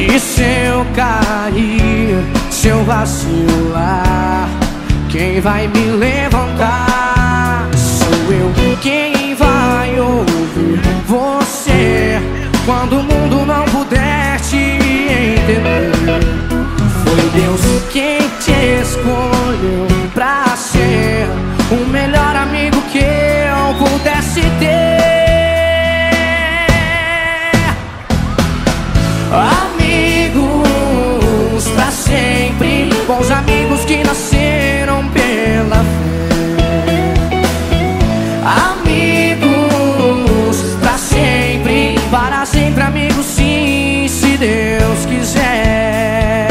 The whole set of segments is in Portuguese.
E se eu cair, se eu vacilar, quem vai me levantar? Sou eu. Quem vai ouvir você quando o mundo não puder te entender? Foi Deus quem te escolheu pra ser o melhor amigo que eu pudesse ter. Amigos pra sempre, bons amigos que nasceram pela fé. Amigos pra sempre, para sempre amigos sim, se Deus quiser.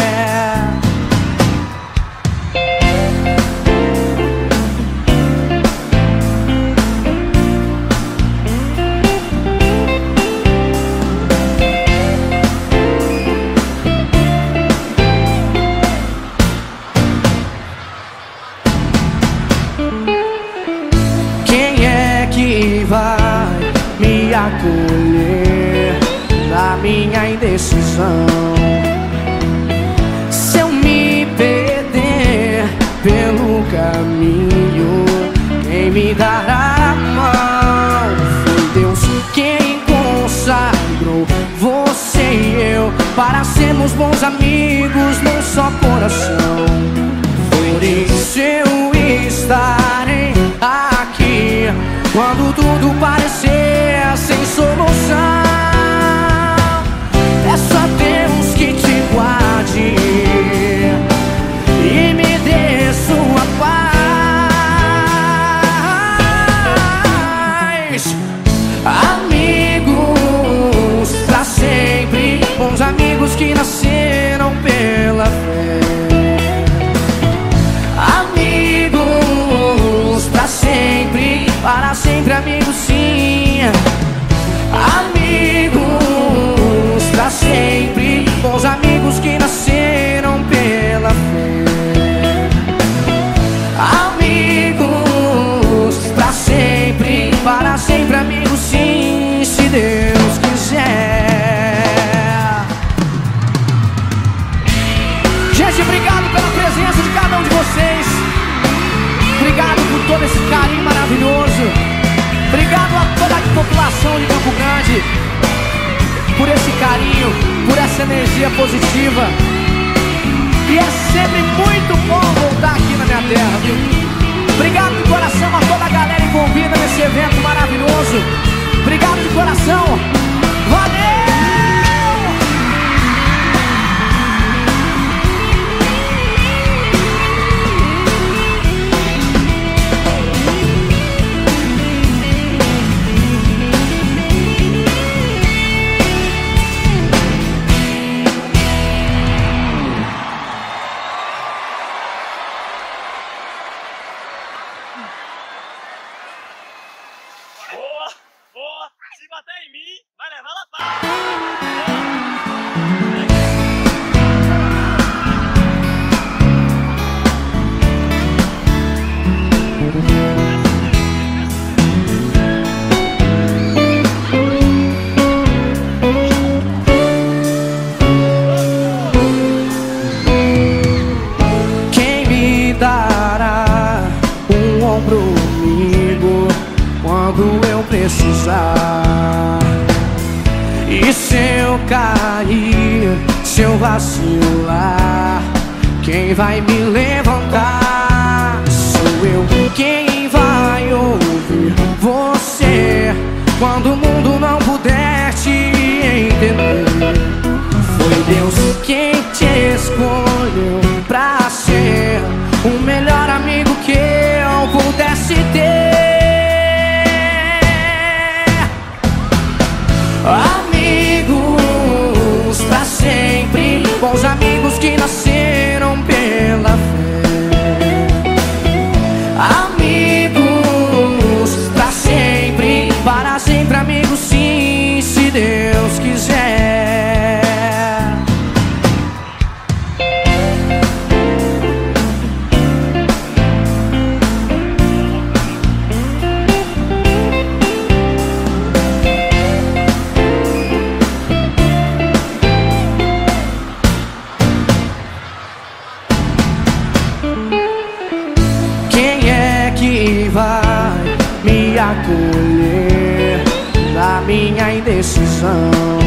Quem é que vai me acolher na minha indecisão? Se eu me perder pelo caminho, quem me dará a mão? Foi Deus quem consagrou você e eu para sermos bons amigos num só coração. Por isso eu estarei aqui quando tudo parecer sem solução. É só Deus que te guarde e me dê sua paz. Amigos pra sempre, bons amigos que nasceram pela fé. Amigos pra sempre, para sempre amigos sim. Amigos pra sempre, bons amigos que nasceram pela fé. Amigos pra sempre, para sempre amigos sim, se Deus quiser. Gente, obrigado pela presença de cada um de vocês. Obrigado por todo esse carinho maravilhoso. Obrigado a toda a população de Campo Grande por esse carinho, por essa energia positiva. E é sempre muito bom voltar aqui na minha terra, viu? Obrigado de coração a toda a galera envolvida nesse evento maravilhoso. Obrigado de coração. Valeu! Se bater em mim, vai levar la paz. Quem me dará um ombro amigo quando eu precisar? E se eu cair, se eu vacilar, quem vai me levantar? Sou eu. Quem vai ouvir você quando o mundo não puder te entender? Foi Deus quem te escolheu pra ser o melhor amigo que eu pudesse ter. Amigos pra sempre, bons amigos que nasceram pela fé. Amigos pra sempre, para sempre amigos sim, se Deus quiser. acolher da minha indecisão.